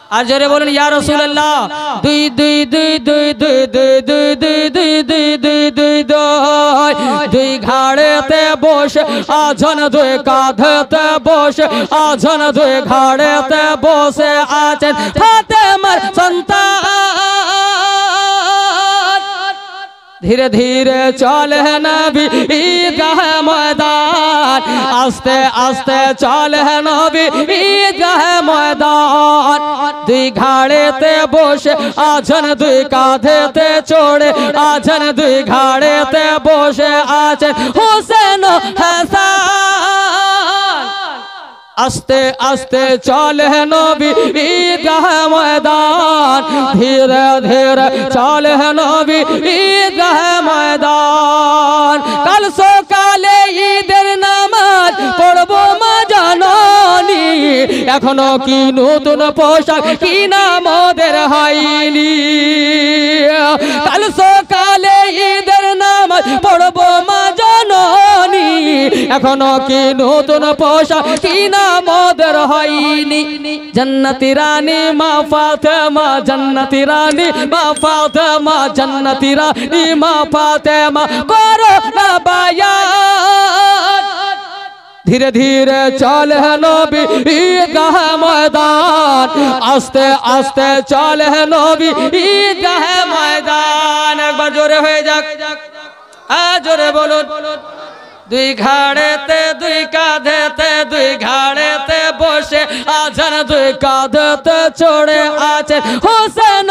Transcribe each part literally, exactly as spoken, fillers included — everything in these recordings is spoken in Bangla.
আর জোরে বলুন ইয়া রাসূলুল্লাহ। দুই দুই দুই দুই দুই দুই দুই দুই দুই দুই দুই দুই দুই দুই ঘাড়েতে বসে আজন দুই কাঁধেতে বসে আজন দুই ঘাড়েতে বসে আছেন ফাতেমার সন্তান। ধীরে ধীরে চলে নবী ঈদগাহ ময়দান, আস্তে আস্তে চলে নবী ঈদগাহ ময়দান। দুই ঘাড়েতে বসে আছেন দুই কাঁধেতে চড়ে আছেন দুই ঘাড়েতে বসে আছেন হোসেন হাসান। আস্তে আস্তে চলে নবী ঈদগাহ ময়দান, ধীরে ধীরে চলে নবী ঈদগাহ ময়দান। কাল সকালে ঈদের নামাজ পড়বো মা জাননী, এখনো কি নতুন পোশাক কিনা মোদের হয়নি। কাল সকালে ঈদের নামাজ পড়বো মা জাননী, এখনো কি নতুন পোশাক কিনা মোদের হয়নি। জান্নাতি রানী মা ফাতেমা, জান্নাতি রানী মা ফাতেমা, জান্নাতি রানী মা ফাতেমা করো না বায়াত। ধীরে ধীরে চলে নবী ঈদগাহ ময়দান, আস্তে আস্তে চলে নবী ঈদগাহ ময়দান। একবার জোরে হয়ে যাক, জোরে বলুন। দুই ঘাড়েতে দুই কাঁধেতে দুই ঘাড়েতে বসে আছেন দুই কাঁধেতে চড়ে আছেন হোসেন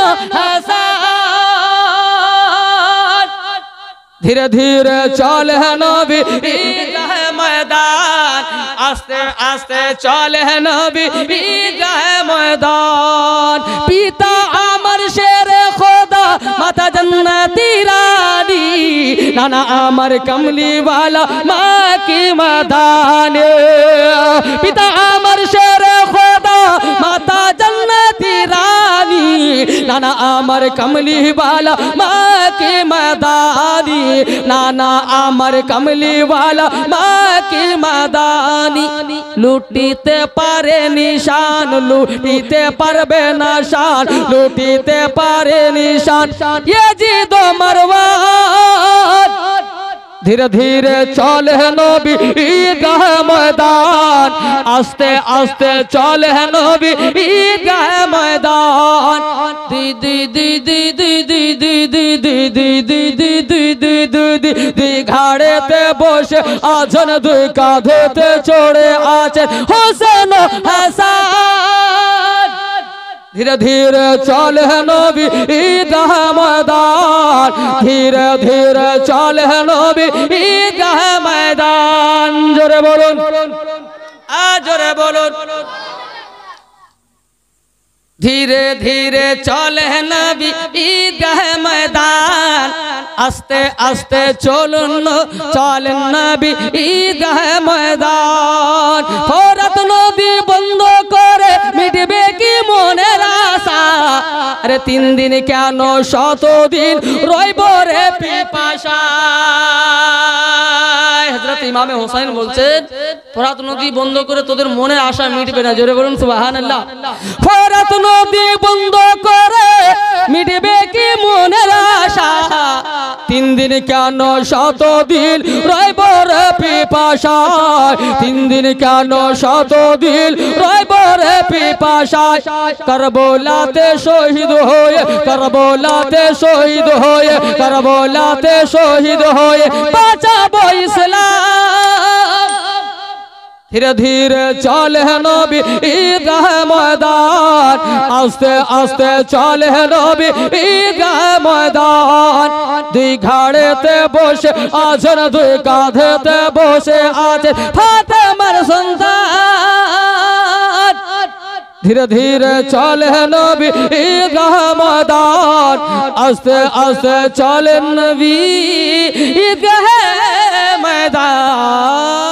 হাসান। ধীরে ধীরে চলে নবী ঈদগাহ ময়দান, আস্তে আস্তে চলে নবী ঈদগাহ ময়দান। পিতা আমার শেরে খোদা মাতা জান্নাতি রানী, নানা আমার কমলি वाला माँ की मदाने। पिता अमर शेर खुदा माता जन्नती रानी, नाना अमर कमली वाला माँ की मदानी, नाना अमर कमली वाला माँ की मदानी। लूटीते पारे निशान लूटीते पारबे निशान लूटीते पारे निशान ये जीदो मरवान। धीरे धीरे चले नबी ঈদগাহ ময়দান, আস্তে আস্তে চলে নবী ঈদগাহ ময়দান। দুই দুই দুই দুই দুই দুই দুই দুই দুই দুই দুই দুই দুই দুই দুই দুই দুই ঘাড়েতে বসে আছেন দুই কাঁধেতে চড়ে আছেন হোসেন হাসান। ধীরে ধীরে চলে নবী ঈদগাহ ময়দান, ধীরে ধীরে চলে নবী ঈদগাহ ময়দান। জোরে বলুন, আ জোরে বলুন। ধীরে ধীরে চলে নবী ঈদগাহ ময়দান, আস্তে আস্তে চলুন চলেন নবী ঈদগাহ ময়দান। ফোরাত নদী বন্ধ করে মিটবে কি মনের আশা, আরে তিন দিন কেন শত দিন রইব রে পিপাসা। হযরত ইমামে হোসেন বলছেন ফোরাত নদী বন্ধ করে তোদের মনের আশা মিটবে না। জোরে বলুন সুবহানাল্লাহ। ফোরাত নদী বন্ধ করে মিটবে কি মনের আশা, তিন দিন কেন শত দিন রইব রে পিপাসায়, তিন দিন কেন শত দিন রইব রে পিপাসায়। কারবালাতে শহীদ হয়ে কারবালাতে শহীদ হয়ে কারবালাতে শহীদ হয়ে বাঁচাবো ইসলাম। ধীরে ধীরে চলে নবী ঈদগাহ ময়দান, আস্তে আস্তে চলে নবী ঈদগাহ ময়দান। দুই ঘাড়েতে বসে আছেন দুই কাঁধেতে বসে আছেন ফাতেমার সন্তান। ধীরে ধীরে চলে নবী ঈদগাহ ময়দান, আস্তে আস্তে চলেন নবী ঈদগাহ ময়দান।